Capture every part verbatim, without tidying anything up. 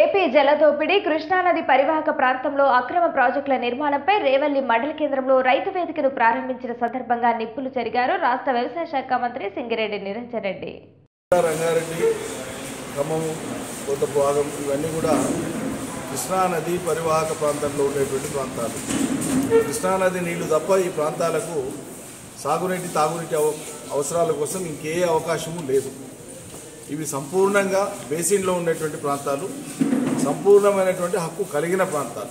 AP జలదోపిడీ కృష్ణానది పరివాహక ప్రాంతంలో అక్రమ ప్రాజెక్టుల నిర్మాణంపై రేవల్లి మండల కేంద్రంలో రైతు వేదికను ప్రారంభించిన సందర్భంగా నిప్పులు చెరిగారు రాష్ట్ర వ్యవసాయ శాఖ మంత్రి సింగిరెడ్డి నిరంజన్ రెడ్డి. రంగారెడ్డి, ఖమ్మం, కొంత భాగం ఇవన్నీ కూడా కృష్ణానది పరివాహక ప్రాంతంలో ఉండేటువంటి ప్రాంతాలు. కృష్ణానది నీళ్లు తప్ప ఈ ప్రాంతాలకు సాగునీటి తాగునీటి అవసరాల కోసం ఇంకే అవకాశము లేదు. ఇవి సంపూర్ణంగా బేసిన్లో ఉండేటువంటి ప్రాంతాలు, సంపూర్ణమైనటువంటి హక్కు కలిగిన ప్రాంతాలు.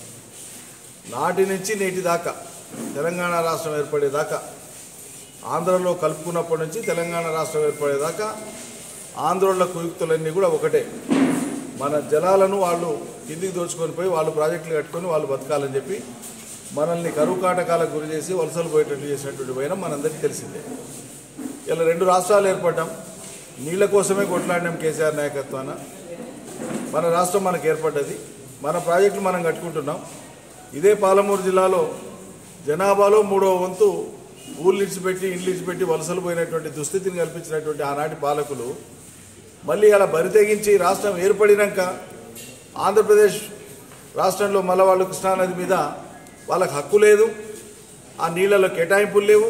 నాటి నుంచి నేటి దాకా తెలంగాణ రాష్ట్రం ఏర్పడేదాకా, ఆంధ్రలో కలుపుకున్నప్పటి నుంచి తెలంగాణ రాష్ట్రం ఏర్పడేదాకా ఆంధ్రోళ్ళ కుయుక్తులన్నీ కూడా ఒకటే. మన జలాలను వాళ్ళు కిందికి దోచుకొని పోయి వాళ్ళు ప్రాజెక్టులు కట్టుకొని వాళ్ళు బతకాలని చెప్పి మనల్ని కరువు కాటకాలకు గురి చేసి వలసలు పోయేటట్టు చేసినటువంటి వైనం మనందరికీ తెలిసిందే. ఇలా రెండు రాష్ట్రాలు ఏర్పడ్డాం, నీళ్ల కోసమే కొట్లాడినాం కేసీఆర్ నాయకత్వాన. మన రాష్ట్రం మనకు ఏర్పడ్డది, మన ప్రాజెక్టులు మనం కట్టుకుంటున్నాం. ఇదే పాలమూరు జిల్లాలో జనాభాలో మూడో వంతు ఊళ్ళు ఇడిచిపెట్టి ఇండ్లు ఇడిచిపెట్టి వలసలు పోయినటువంటి దుస్థితిని కల్పించినటువంటి ఆనాటి పాలకులు మళ్ళీ అలా బరితెగించి రాష్ట్రం ఏర్పడినాక ఆంధ్రప్రదేశ్ రాష్ట్రంలో మళ్ళీ వాళ్ళు కృష్ణానది మీద వాళ్ళకు హక్కు లేదు, ఆ నీళ్లలో కేటాయింపులు లేవు,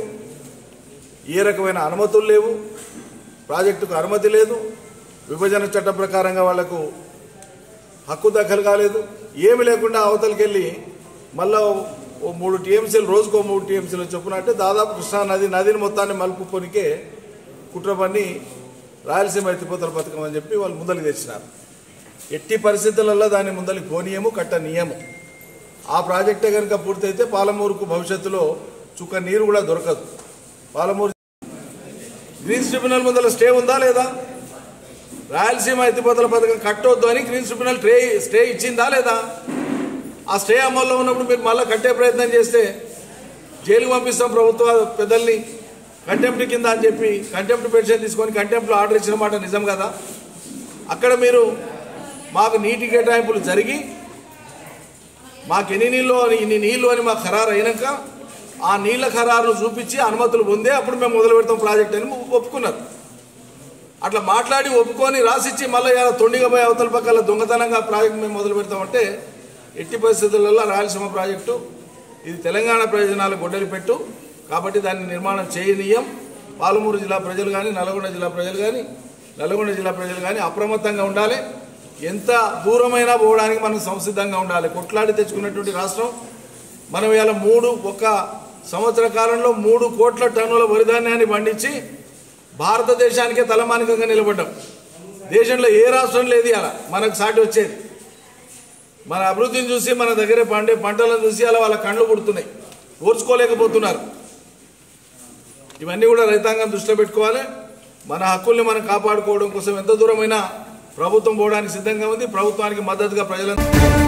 ఏ రకమైన అనుమతులు లేవు, ప్రాజెక్టుకు అనుమతి లేదు, విభజన చట్టం ప్రకారంగా వాళ్లకు హక్కు దఖలు కాలేదు. ఏమి లేకుండా అవతలికి వెళ్ళి మళ్ళీ ఓ మూడు టీఎంసీలు రోజుకో మూడు టీఎంసీలు చొప్పున అంటే దాదాపు కృష్ణానది నదిని మొత్తాన్ని మలుపుకొనికే కుట్రపన్ని రాయలసీమ ఎత్తిపోతల పథకం అని చెప్పి వాళ్ళు ముందరికి తెచ్చినారు. ఎట్టి పరిస్థితులలో దాన్ని ముందరికి పోనీయము, కట్టనీయము. ఆ ప్రాజెక్టే కనుక పూర్తయితే పాలమూరుకు భవిష్యత్తులో చుక్క నీరు కూడా దొరకదు. పాలమూరు గ్రీన్స్ ట్రిబ్యునల్ ముందర స్టే ఉందా లేదా? రాయలసీమ ఎత్తిపోతల పథకం కట్టొద్దు అని గ్రీన్స్ ట్రిబ్యునల్ స్టే స్టే ఇచ్చిందా లేదా? ఆ స్టే అమల్లో ఉన్నప్పుడు మీరు మళ్ళీ కట్టే ప్రయత్నం చేస్తే జైలుకు పంపిస్తాం ప్రభుత్వ పెద్దల్ని కంటెంప్ట్ కింద అని చెప్పి కంటెంప్ట్ పిటిషన్ తీసుకొని కంటెంప్ట్లో ఆర్డర్ ఇచ్చిన మాట నిజం కదా? అక్కడ మీరు మాకు నీటి కేటాయింపులు జరిగి మాకు ఎన్ని నీళ్ళు అని ఇన్ని నీళ్లు అని మాకు ఖరారు అయినాక ఆ నీళ్ల ఖరారును చూపించి అనుమతులు పొందే అప్పుడు మేము మొదలు పెడతాం ప్రాజెక్ట్ అని ఒప్పుకున్నారు. అట్లా మాట్లాడి ఒప్పుకొని రాసిచ్చి మళ్ళీ ఇలా తొండిగా పోయి అవతల పక్కల దొంగతనంగా ప్రాజెక్టు మేము మొదలు పెడతామంటే ఎట్టి పరిస్థితులలో రాయలసీమ ప్రాజెక్టు ఇది తెలంగాణ ప్రయోజనాలకు గొడ్డలి పెట్టు కాబట్టి దాన్ని నిర్మాణం చేయనీయం. పాలమూరు జిల్లా ప్రజలు కానీ నల్గొండ జిల్లా ప్రజలు కానీ నల్గొండ జిల్లా ప్రజలు కానీ అప్రమత్తంగా ఉండాలి. ఎంత దూరమైనా పోవడానికి మనం సంసిద్ధంగా ఉండాలి. కొట్లాడి తెచ్చుకున్నటువంటి రాష్ట్రం మనం ఇవాళ మూడు ఒక సంవత్సర కాలంలో మూడు కోట్ల టన్నుల వరిధాన్యాన్ని పండించి భారతదేశానికే తలమానికంగా నిలబడ్డాం. దేశంలో ఏ రాష్ట్రం లేదు అలా మనకు సాటి వచ్చేది. మన అభివృద్ధిని చూసి మన దగ్గర పండే పంటలను చూసి అలా వాళ్ళ కళ్ళు పుడుతున్నాయి, ఓర్చుకోలేకపోతున్నారు. ఇవన్నీ కూడా రైతాంగం దృష్టిలో పెట్టుకోవాలి. మన హక్కుల్ని మనం కాపాడుకోవడం కోసం ఎంత దూరమైనా ప్రభుత్వం పోవడానికి సిద్ధంగా ఉంది. ప్రభుత్వానికి మద్దతుగా ప్రజలంతా.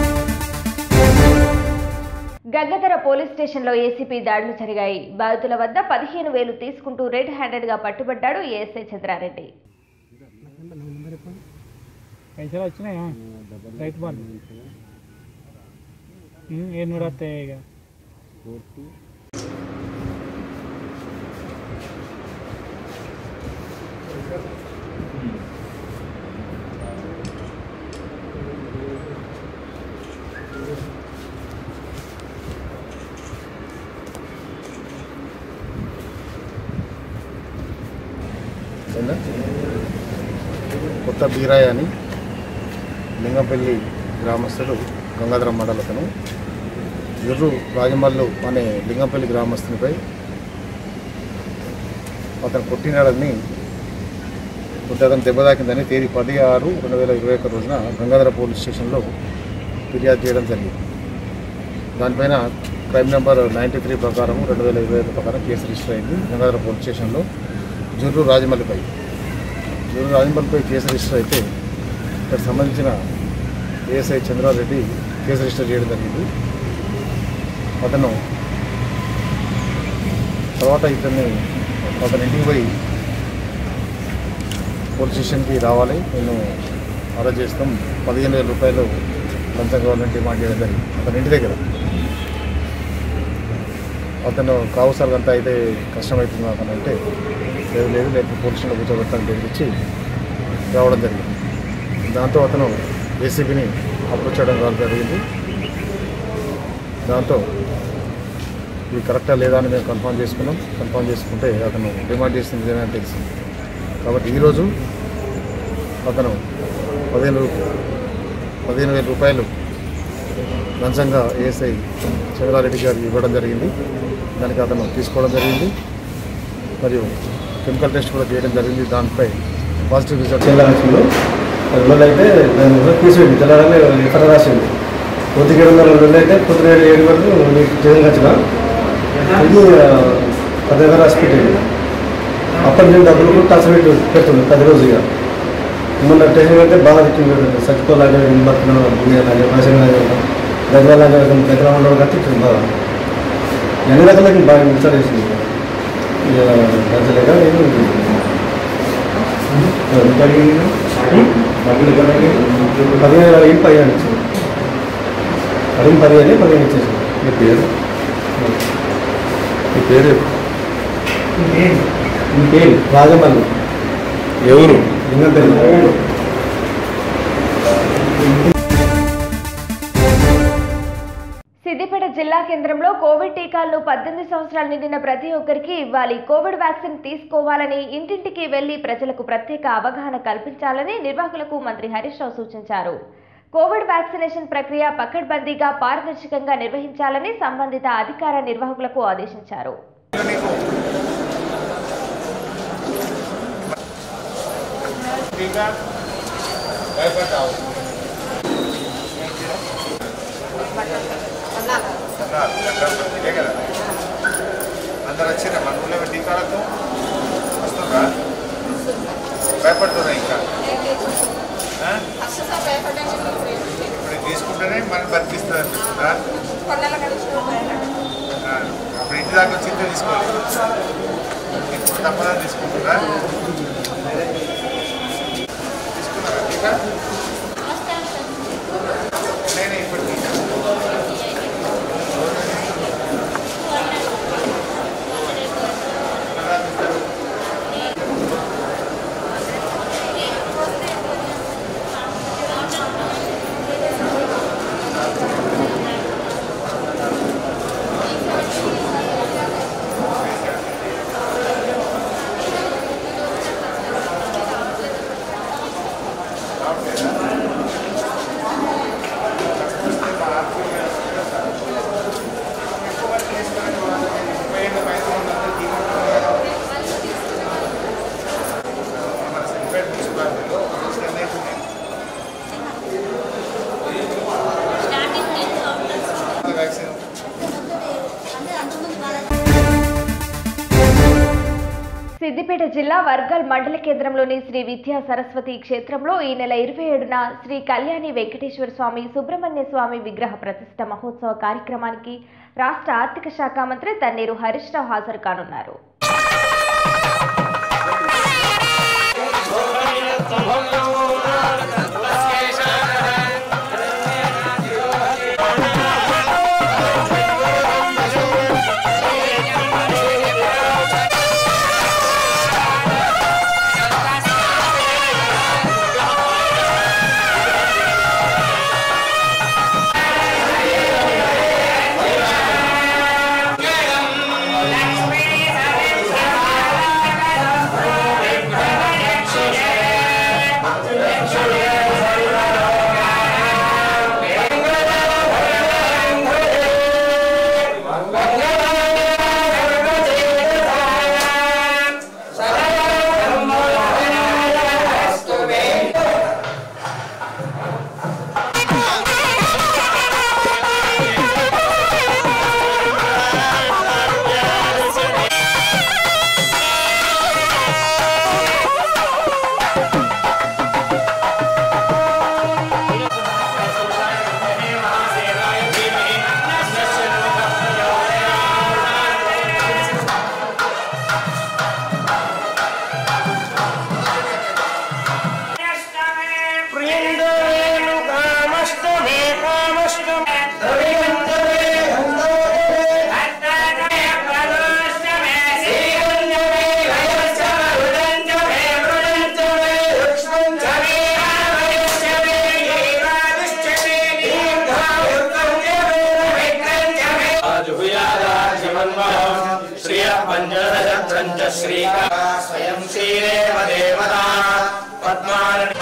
గంగధర పోలీస్ స్టేషన్లో ఏసీపీ దాడులు జరిగాయి. బాధితుల వద్ద పదిహేను వేలు తీసుకుంటూ రెడ్ హ్యాండెడ్ గా పట్టుబడ్డాడు ఏఎస్ఐ చంద్రారెడ్డి. పైసలు వచ్చినాయా? రైతు బాల్ ఏం వస్తాయి ఇక కొత్త బీరాయ్ అని లింగంపల్లి గ్రామస్తుడు గంగాధర మండలతను ఎర్రు రాజమల్లు అనే లింగంపల్లి గ్రామస్తునిపై అతను కొట్టినాడని అతను దెబ్బతాకిందని తేదీ పది ఆరు రెండు వేల ఇరవై ఒక్క రోజున గంగాధర పోలీస్ స్టేషన్లో ఫిర్యాదు చేయడం జరిగింది. దానిపైన క్రైమ్ నెంబర్ నైంటీ త్రీ ప్రకారం రెండు వేల ఇరవై ఐదు ప్రకారం కేసు రిజిస్టర్ అయింది. గంగాధర పోలీస్ స్టేషన్లో జుర్రు రాజమల్లిపై జుర్రు రాజమల్లిపై కేసు రిజిస్టర్ అయితే ఇక్కడ సంబంధించిన ఏఎస్ఐ చంద్రారెడ్డి కేసు రిజిస్టర్ చేయడం జరిగింది. అతను తర్వాత ఇతన్ని అతని ఇంటికి పోయి పోలీస్ స్టేషన్కి రావాలి, నేను అరెస్ట్ చేస్తాం, పదిహేను వేల రూపాయలు లంచం కావాలని డిమాండ్ చేయడం జరిగింది అతని ఇంటి దగ్గర. అతను కావు సార్ అంతా అయితే కష్టమవుతుంది అతను అంటే లేదు లేదు లేకపోతే పోలీసులో కూర్చోబెట్టాలని బెదిరించి రావడం జరిగింది. దాంతో అతను ఏసీబీని అప్రోచ్ చేయడం జరిగింది. దాంతో ఇది కరెక్టా లేదా అని మేము కన్ఫర్మ్ చేసుకున్నాం. కన్ఫర్మ్ చేసుకుంటే అతను డిమాండ్ చేసింది అని తెలిసింది. కాబట్టి ఈరోజు అతను పదిహేను పదిహేను వేల రూపాయలు లంచంగా ఏఎస్ఐ చంద్రారెడ్డి గారికి ఇవ్వడం జరిగింది. దానికి అతను తీసుకోవడం జరిగింది. మరియు కెమికల్ టెస్ట్ కూడా చేయడం జరిగింది. దానిపై పాజిటివ్ రిజల్ట్ తెలంగాణలో రెండు అయితే దాని తీసిపోయింది. తెలంగాణ ఎక్కడ రాసింది పొద్దుకి ఏడు వందల రెండు అయితే పొద్దున ఏడు ఏడు వరకు మీకు జగన్ వచ్చిన ఇది పదిహేను రాసి పెట్టింది. అప్పటి నుంచి డబ్బులు కూడా టచ్ పెట్టి పెడుతుంది పది రోజుగా. మొన్న టెన్షన్ అంటే బాగా తిట్టింది. చచ్చిపోలాగా బతుకున్నాం భూమి అలాగే భాషగా దగ్గర దగ్గర ఉండడం కాబట్టి ఇట్లా బాగా ఎన్ని రకాలకి బాగా మిక్సర్ వేసింది. గంటలేక నేను పదిహేను వేల ఇంటి పదిహేను ఇచ్చింది. అడిగిన పదిహేను పదిహేను ఇచ్చేసింది. మీ పేరు మీ పేరు మీ పేరు రాజమల్లి ఎవరు లింగంపల్లి. సిద్దిపేట జిల్లా కేంద్రంలో కోవిడ్ టీకాలను పద్దెనిమిది సంవత్సరాలు నిండిన ప్రతి ఒక్కరికి ఇవ్వాలి. కోవిడ్ వ్యాక్సిన్ తీసుకోవాలని ఇంటింటికి వెళ్లి ప్రజలకు ప్రత్యేక అవగాహన కల్పించాలని నిర్వాహకులకు మంత్రి హరీష్ రావు సూచించారు. కోవిడ్ వ్యాక్సినేషన్ ప్రక్రియ పకడ్బందీగా పారదర్శకంగా నిర్వహించాలని సంబంధిత అధికార నిర్వాహకులకు ఆదేశించారు. అందరు వచ్చిన మన ఊళ్ళో టీకాలకు వస్తుందా? భయపడుతున్నా ఇంకా ఇప్పుడు తీసుకుంటేనే మనం బతికిస్తుంది అనిపిస్తుందా? ఇప్పుడు ఇంటి దాకా వచ్చిందే తీసుకోవాలి. ఇప్పుడు తప్పదా తీసుకుంటున్నా? తీసుకున్నారా టీకా? నేనే ఇప్పుడు సిద్దిపేట జిల్లా వర్గల్ మండల కేంద్రంలోని శ్రీ విద్యా సరస్వతి క్షేత్రంలో ఈ నెల ఇరవై ఏడున శ్రీ కళ్యాణి వెంకటేశ్వర స్వామి సుబ్రహ్మణ్య స్వామి విగ్రహ ప్రతిష్ఠ మహోత్సవ కార్యక్రమానికి రాష్ట్ర ఆర్థిక శాఖ మంత్రి తన్నీరు హరీష్ రావు హాజరు కానున్నారు. च श्रीका स्वयं श्रीरेव देवता पद्मानन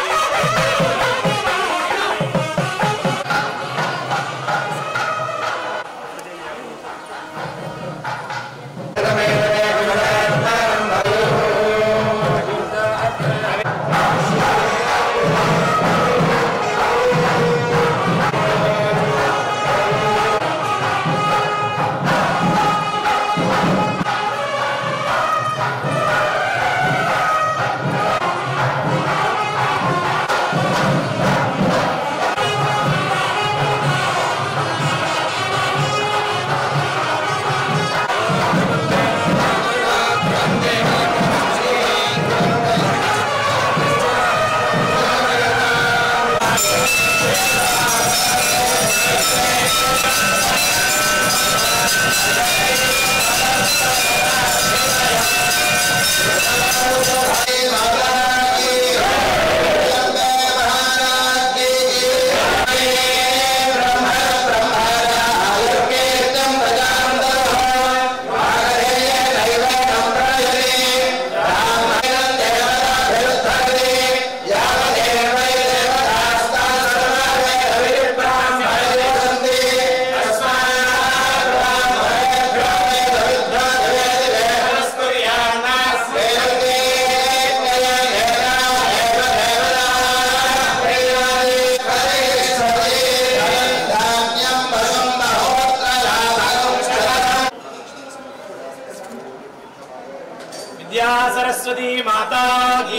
विद्या सरस्वती माता की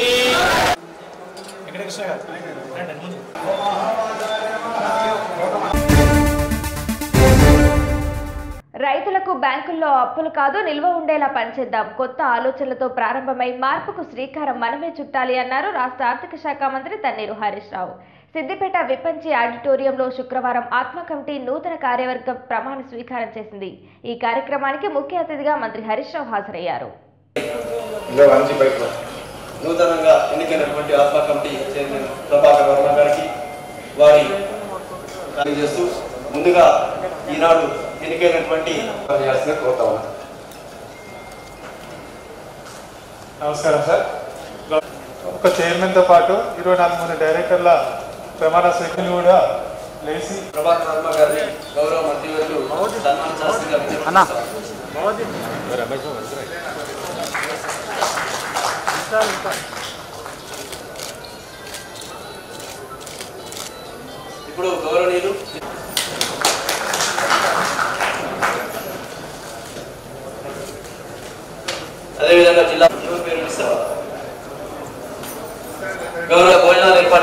రైతులకు బ్యాంకుల్లో అప్పులు కాదు నిల్వ ఉండేలా పనిచేద్దాం. కొత్త ఆలోచనలతో ప్రారంభమై మార్పుకు శ్రీకారం మనమే చుట్టాలి అన్నారు రాష్ట్ర ఆర్థిక శాఖ మంత్రి తన్నీరు హరీష్ రావు. సిద్దిపేట విపంచి ఆడిటోరియంలో శుక్రవారం ఆత్మ కమిటీ నూతన కార్యవర్గం ప్రమాణ స్వీకారం చేసింది. ఈ కార్యక్రమానికి ముఖ్య అతిథిగా మంత్రి హరీష్ రావు హాజరయ్యారు. నూతనంగా ఎన్నికైనటువంటి ఆత్మ కమిటీ చైర్మన్ ప్రభాకర్ వర్మ గారికి వారి తెలియజేస్తూ ముందుగా ఈనాడు ఎన్నికైనటువంటి కోరుతా ఉన్నారు. నమస్కారం సార్. ఒక చైర్మన్తో పాటు ఇరవై నాలుగు మంది డైరెక్టర్ల ప్రమాణ స్వీకారం కూడా లేచి ప్రభాకర్ వర్మ గారిని గౌరవ మంత్రివర్యులు సన్మానించాల్సిందిగా ఇప్పుడు గౌరవనీయులు అదేవిధంగా జిల్లా పేరు ఇస్తారు గౌరవ భోజనాలు ఏర్పాటు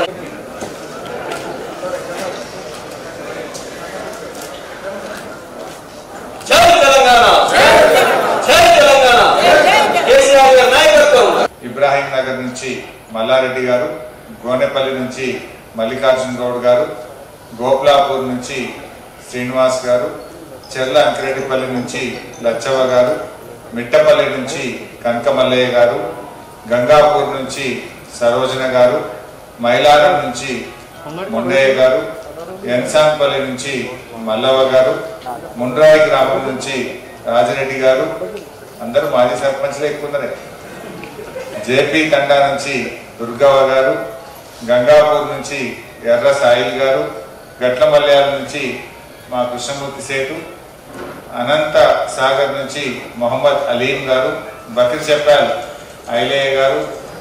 ఇబ్రాహీం నగర్ నుంచి మల్లారెడ్డి గారు, గోనెపల్లి నుంచి మల్లికార్జున గౌడ్ గారు, గోపులాపూర్ నుంచి శ్రీనివాస్ గారు, చెర్ల అంకిరెడ్డిపల్లి నుంచి లచ్చవ్వ గారు, మిట్టపల్లి నుంచి కనకమల్లయ్య గారు, గంగాపూర్ నుంచి సరోజన గారు, మైలారం నుంచి మొండయ్య గారు, ఎన్సాన్పల్లి నుంచి మల్లవ్వ గారు, ముండ్రాయి గ్రామం నుంచి రాజిరెడ్డి గారు, అందరూ మాజీ సర్పంచ్లే ఎక్కున్నారే, జేపీ తండా నుంచి దుర్గవ్వ గారు, గంగాపూర్ నుంచి ఎర్ర సాయిల్ గారు, గట్లమల్యాల నుంచి మా కృష్ణమూర్తి సేటు, అనంత సాగర్ నుంచి మొహమ్మద్ అలీం గారు, బకర్ చెప్పాల్ ఐలయ్య గారు,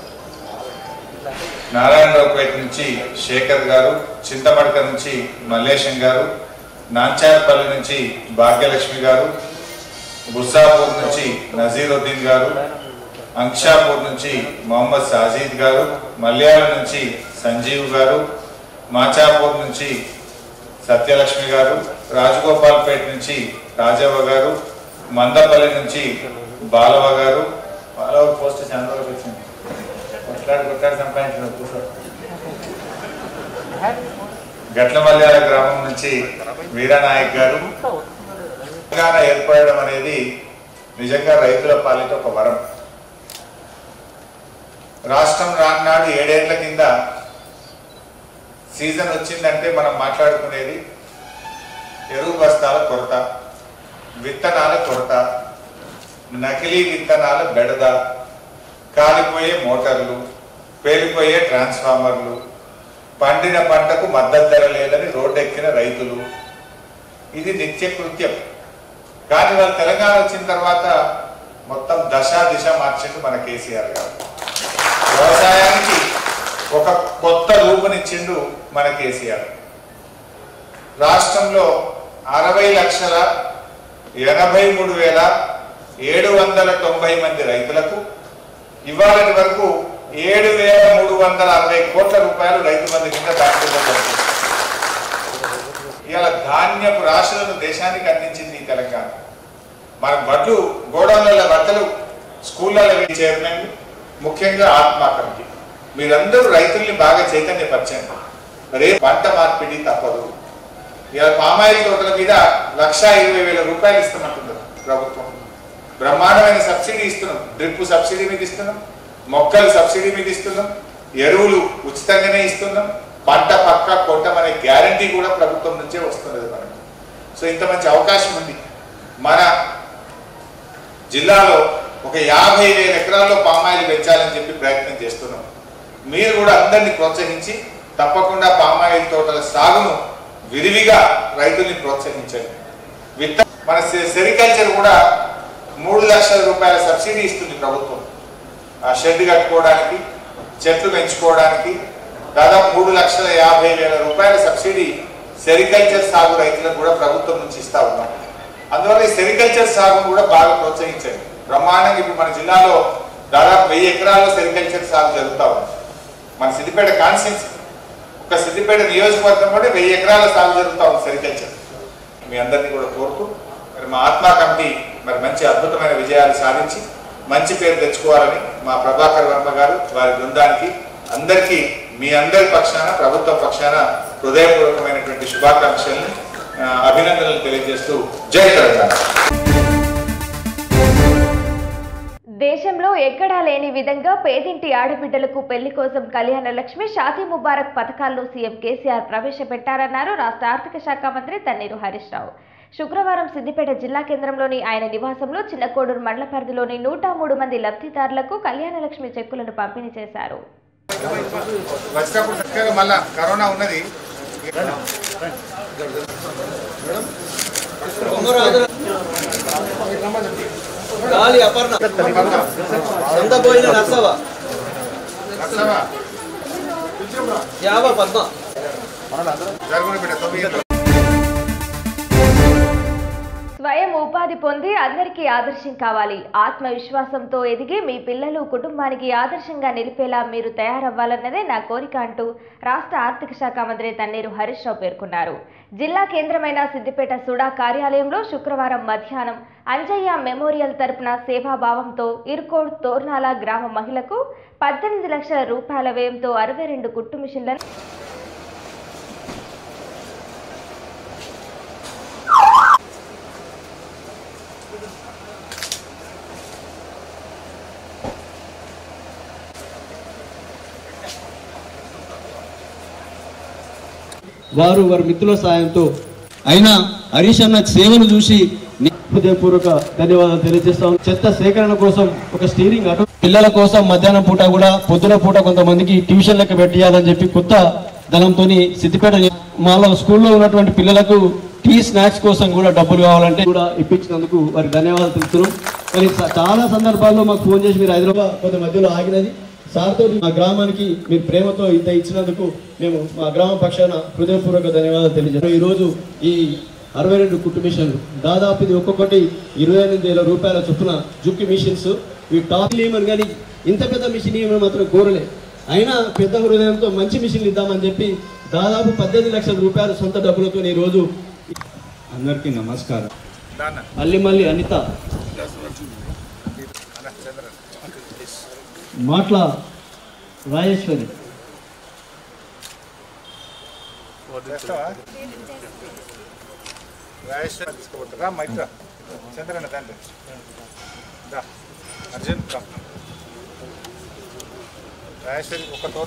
నారాయణరావుపేట నుంచి శేఖర్ గారు, చింతమడక నుంచి మల్లేశం గారు, నాంచార్పల్లి నుంచి భాగ్యలక్ష్మి గారు, బుర్సాపూర్ నుంచి నజీరుద్దీన్ గారు, అంక్షాపూర్ నుంచి మొహమ్మద్ సాజీద్ గారు, మల్యాల నుంచి సంజీవ్ గారు, మాచాపూర్ నుంచి సత్యలక్ష్మి గారు, రాజగోపాల్పేట నుంచి రాజవ్వ గారు, మందపల్లి నుంచి బాలవ గారు, బాలవ పోస్ట్ చాలా వచ్చింది కొట్లాడి కొట్లాడి సంపాదించిన కూర్చోడు, గట్లమల్యాల గ్రామం నుంచి వీరనాయక్ గారు. తెలంగాణ ఏర్పడడం అనేది నిజంగా రైతుల పాలిట ఒక వరం. రాష్ట్రం రాన్నాడు ఏడేళ్ల కింద సీజన్ వచ్చిందంటే మనం మాట్లాడుకునేది ఎరువు బస్తాల కొరత, విత్తనాల కొరత, నకిలీ విత్తనాల బెడద, కాలిపోయే మోటార్లు, పేలిపోయే ట్రాన్స్ఫార్మర్లు, పండిన పంటకు మద్దతు ధర లేదని రోడ్డెక్కిన రైతులు, ఇది నిత్యకృత్యం. కానీ వాళ్ళు తెలంగాణ వచ్చిన తర్వాత మొత్తం దశ దిశ మార్చింది మన కేసీఆర్ గారు. వ్యవసాయానికి ఒక కొత్త రూపునిచ్చిండు మన కేసీఆర్. రాష్ట్రంలో అరవై లక్షల ఎనభై మూడు వేల ఏడు వందల తొంభై మంది రైతులకు ఇవాళ వరకు ఏడు వేల మూడు వందల అరవై కోట్ల రూపాయలు రైతు బంధు కింద బ్యాంకుల్లో పడుతుంది. ఇవాళ ధాన్యపు రాశులను దేశానికి అందించింది ఈ తెలంగాణ. మన బడ్లు గోడౌన్ల బట్టలు స్కూళ్ళలో చైర్మన్, ముఖ్యంగా ఆత్మ కమిటీ, మీరందరూ రైతుల్ని బాగా చైతన్యపరచండి. రేపు పంట మార్పిడి తప్పదు. ఇవాళ పామాయిల్ తోటల మీద లక్షా ఇరవై వేల రూపాయలు ఇస్తామంటున్నారు ప్రభుత్వం. బ్రహ్మాండమైన సబ్సిడీ ఇస్తున్నాం, డ్రిప్ సబ్సిడీ మీద ఇస్తున్నాం, మొక్కలు సబ్సిడీ మీద ఇస్తున్నాం, ఎరువులు ఉచితంగానే ఇస్తున్నాం, పంట పక్క కొట్టమనే గ్యారంటీ కూడా ప్రభుత్వం నుంచే వస్తున్నది మనకు. సో ఇంత మంచి అవకాశం ఉంది. మన జిల్లాలో ఒక యాభై వేల ఎకరాల్లో పామాయిల్ పెంచాలని చెప్పి ప్రయత్నం చేస్తున్నాం. మీరు కూడా అందరినీ ప్రోత్సహించి తప్పకుండా పామాయిల్ తోటల సాగును విరివిగా రైతుల్ని ప్రోత్సహించండి. విత్త మన సెరికల్చర్ కూడా మూడు లక్షల రూపాయల సబ్సిడీ ఇస్తుంది ప్రభుత్వం. ఆ షెడ్ కట్టుకోవడానికి, చెట్లు పెంచుకోవడానికి దాదాపు మూడు లక్షల యాభై వేల రూపాయల సబ్సిడీ సెరికల్చర్ సాగు రైతులకు కూడా ప్రభుత్వం నుంచి ఇస్తా ఉన్నాం. అందువల్ల ఈ సెరికల్చర్ సాగును కూడా బాగా ప్రోత్సహించండి. బ్రహ్మాండంగా ఇప్పుడు మన జిల్లాలో దాదాపు వెయ్యి ఎకరాల్లో సెరికల్చర్ సాగు జరుగుతూ ఉంది. మన సిద్దిపేట కాన్స్టిట్యున్సీ, ఒక సిద్దిపేట నియోజకవర్గం కూడా వెయ్యి ఎకరాల సాగు జరుగుతూ ఉంది సెరికల్చర్. మీ అందరినీ కూడా కోరుతూ మరి మా ఆత్మ కమిటీ మరి మంచి అద్భుతమైన విజయాలు సాధించి మంచి పేరు తెచ్చుకోవాలని మా ప్రభాకర్ వర్మ గారు వారి బృందానికి అందరికీ మీ అందరి పక్షాన ప్రభుత్వ పక్షాన హృదయపూర్వకమైనటువంటి శుభాకాంక్షల్ని అభినందనలు తెలియజేస్తూ జై తెలంగాణ. దేశంలో ఎక్కడా లేని విధంగా పేదింటి ఆడబిడ్డలకు పెళ్లి కోసం కళ్యాణ లక్ష్మి, షాదీ ముబారక్ పథకాలను సీఎం కేసీఆర్ ప్రవేశపెట్టారన్నారు రాష్ట్ర ఆర్థిక శాఖ మంత్రి తన్నీరు హరీష్ రావు. శుక్రవారం సిద్దిపేట జిల్లా కేంద్రంలోని ఆయన నివాసంలో చిన్నకోడూరు మండల పరిధిలోని నూట మూడు మంది లబ్ధిదారులకు కళ్యాణ లక్ష్మి చెక్కులను పంపిణీ చేశారు. కరోనా ఉన్నది గాలి అపర్ణ ఎంత పోయిన నర్సవ యావ పద్మ స్వయం ఉపాధి పొంది అందరికీ ఆదర్శం కావాలి. ఆత్మవిశ్వాసంతో ఎదిగి మీ పిల్లలు కుటుంబానికి ఆదర్శంగా నిలిపేలా మీరు తయారవ్వాలన్నదే నా కోరిక అంటూ రాష్ట్ర ఆర్థిక శాఖ మంత్రి తన్నీరు హరీష్ రావు పేర్కొన్నారు. జిల్లా కేంద్రమైన సిద్దిపేట సుడా కార్యాలయంలో శుక్రవారం మధ్యాహ్నం అంజయ్య మెమోరియల్ తరపున సేవాభావంతో ఇర్కోడ్ తోర్నాల గ్రామ మహిళకు పద్దెనిమిది లక్షల రూపాయల వ్యయంతో అరవై రెండు కుట్టు మిషన్లను వారు వారి మిత్రుల సాయంతో అయినా హరీష్ అన్న సేవలు చూసి హృదయపూర్వక ధన్యవాదాలు తెలియజేస్తాం. చెత్త సేకరణ కోసం ఒక స్టీరింగ్ ఆటో, పిల్లల కోసం మధ్యాహ్నం పూట కూడా పొద్దున పూట కొంతమందికి ట్యూషన్ లెక్క పెట్టియాలని చెప్పి కొత్త దళంతో సిద్దిపేట మాలో స్కూల్లో ఉన్నటువంటి పిల్లలకు టీ స్నాక్స్ కోసం కూడా డబ్బులు కావాలంటే కూడా ఇప్పించినందుకు వారికి ధన్యవాదాలు తెలుపుతున్నాం. మరి చాలా సందర్భాల్లో మాకు ఫోన్ చేసి మీరు హైదరాబాద్ కొంత మధ్యలో ఆగినది సార్తో మా గ్రామానికి మీరు ప్రేమతో ఇంత ఇచ్చినందుకు మేము మా గ్రామ పక్షాన హృదయపూర్వక ధన్యవాదాలు తెలియజేస్తాం. ఈరోజు ఈ అరవై రెండు కుట్టు మిషన్లు దాదాపు ఇది ఒక్కొక్కటి ఇరవై ఎనిమిది వేల రూపాయల చొప్పున జుక్కి మిషన్స్ ఈ టాప్ లేమని కానీ ఇంత పెద్ద మిషన్ ఏమని మాత్రం కోరలే. అయినా పెద్ద హృదయంతో మంచి మిషన్లు ఇద్దామని చెప్పి దాదాపు పద్దెనిమిది లక్షల రూపాయల సొంత డబ్బులతో ఈరోజు అందరికీ నమస్కారం. మళ్ళీ మళ్ళీ అనిత మాట్ల రాజేశ్వరి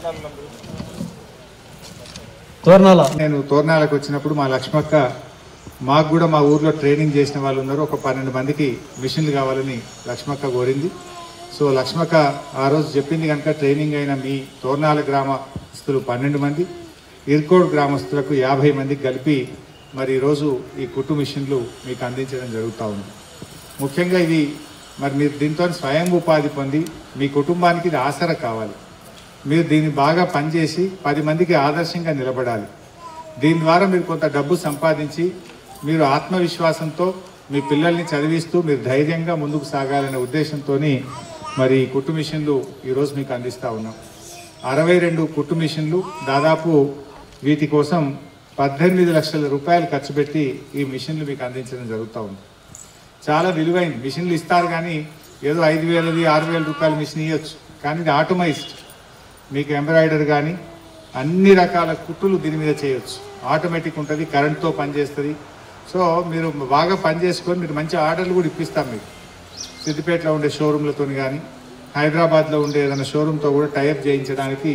తోర్నాల నేను తోర్నాలకు వచ్చినప్పుడు మా లక్ష్మక్క మాకు కూడా మా ఊర్లో ట్రైనింగ్ చేసిన వాళ్ళు ఉన్నారు. ఒక పన్నెండు మందికి మిషన్లు కావాలని లక్ష్మక్క కోరింది. సో లక్ష్మక్క ఆ రోజు చెప్పింది కనుక ట్రైనింగ్ అయిన మీ తోర్నాల గ్రామస్తులు పన్నెండు మంది, ఇర్కోడ్ గ్రామస్తులకు యాభై మందికి కలిపి మరి ఈరోజు ఈ కుట్టు మిషన్లు మీకు అందించడం జరుగుతూ ఉంది. ముఖ్యంగా ఇది మరి మీరు దీంతో స్వయం ఉపాధి పొంది మీ కుటుంబానికి ఇది ఆసరా కావాలి. మీరు దీన్ని బాగా పనిచేసి పది మందికి ఆదర్శంగా నిలబడాలి. దీని ద్వారా మీరు కొంత డబ్బు సంపాదించి మీరు ఆత్మవిశ్వాసంతో మీ పిల్లల్ని చదివిస్తూ మీరు ధైర్యంగా ముందుకు సాగాలనే ఉద్దేశంతో మరి ఈ కుట్టు మిషన్లు ఈరోజు మీకు అందిస్తూ ఉన్నాం. అరవై రెండు కుట్టు మిషన్లు, దాదాపు వీటి కోసం పద్దెనిమిది లక్షల రూపాయలు ఖర్చు పెట్టి ఈ మిషన్లు మీకు అందించడం జరుగుతూ ఉంది. చాలా విలువైంది. మిషన్లు ఇస్తారు కానీ ఏదో ఐదు వేలది ఆరు వేల రూపాయల మిషన్ ఇవ్వచ్చు, కానీ ఇది ఆటోమైజ్డ్. మీకు ఎంబ్రాయిడరీ కానీ అన్ని రకాల కుట్టులు దీని మీద చేయొచ్చు. ఆటోమేటిక్ ఉంటుంది, కరెంట్తో పనిచేస్తుంది. సో మీరు బాగా పని చేసుకొని మీరు మంచి ఆర్డర్లు కూడా ఇప్పిస్తాం. మీకు సిద్దిపేటలో ఉండే షోరూమ్లతో కానీ హైదరాబాద్లో ఉండే ఏదైనా షోరూమ్తో కూడా టైఅప్ చేయించడానికి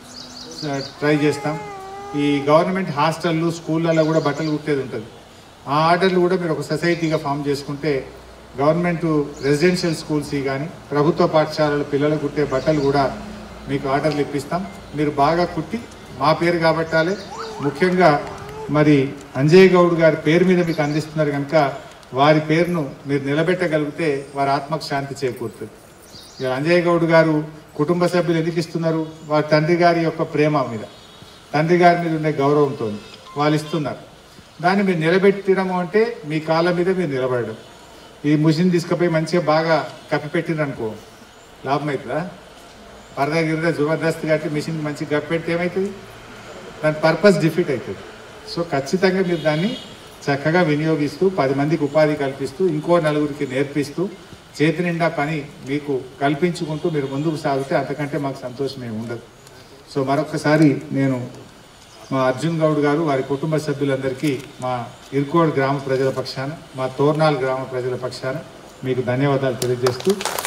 ట్రై చేస్తాం. ఈ గవర్నమెంట్ హాస్టళ్ళు స్కూళ్ళల్లో కూడా బట్టలు కుట్టేది ఉంటుంది. ఆ ఆర్డర్లు కూడా మీరు ఒక సొసైటీగా ఫామ్ చేసుకుంటే గవర్నమెంట్ రెసిడెన్షియల్ స్కూల్స్ కానీ ప్రభుత్వ పాఠశాలల పిల్లలు కుట్టే బట్టలు కూడా మీకు ఆర్డర్లు ఇప్పిస్తాం. మీరు బాగా కుట్టి మా పేరు కాబట్టాలి. ముఖ్యంగా మరి అంజయ్ గౌడ్ గారి పేరు మీద మీకు అందిస్తున్నారు కనుక వారి పేరును మీరు నిలబెట్టగలిగితే వారి ఆత్మకు శాంతి చేకూరుతుంది. ఇక అంజయ్ గౌడ్ గారు కుటుంబ సభ్యులు ఎందుకు ఇస్తున్నారు? వారి తండ్రి గారి యొక్క ప్రేమ మీద, తండ్రి గారి మీద ఉండే గౌరవంతో వాళ్ళు ఇస్తున్నారు. దాన్ని మీరు నిలబెట్టడము అంటే మీ కాళ్ళ మీద మీరు నిలబడడం. ఈ మిషన్ తీసుకుపోయి మంచిగా బాగా కప్పిపెట్టిరనుకో లాభం అవుతుందా? పరదా గిరదా జబర్దస్త్ కట్టి మిషన్ మంచిగా కప్పిపెడితే ఏమవుతుంది? దాని పర్పస్ డిఫీట్ అవుతుంది. సో ఖచ్చితంగా మీరు దాన్ని చక్కగా వినియోగిస్తూ పది మందికి ఉపాధి కల్పిస్తూ ఇంకో నలుగురికి నేర్పిస్తూ చేతి నిండా పని మీకు కల్పించుకుంటూ మీరు ముందుకు సాగితే అంతకంటే మాకు సంతోషం ఏమి ఉండదు. సో మరొకసారి నేను మా అర్జున్ గౌడ్ గారు వారి కుటుంబ సభ్యులందరికీ మా ఇర్కోడ్ గ్రామ ప్రజల పక్షాన, మా తోర్నాల్ గ్రామ ప్రజల పక్షాన మీకు ధన్యవాదాలు తెలియజేస్తూ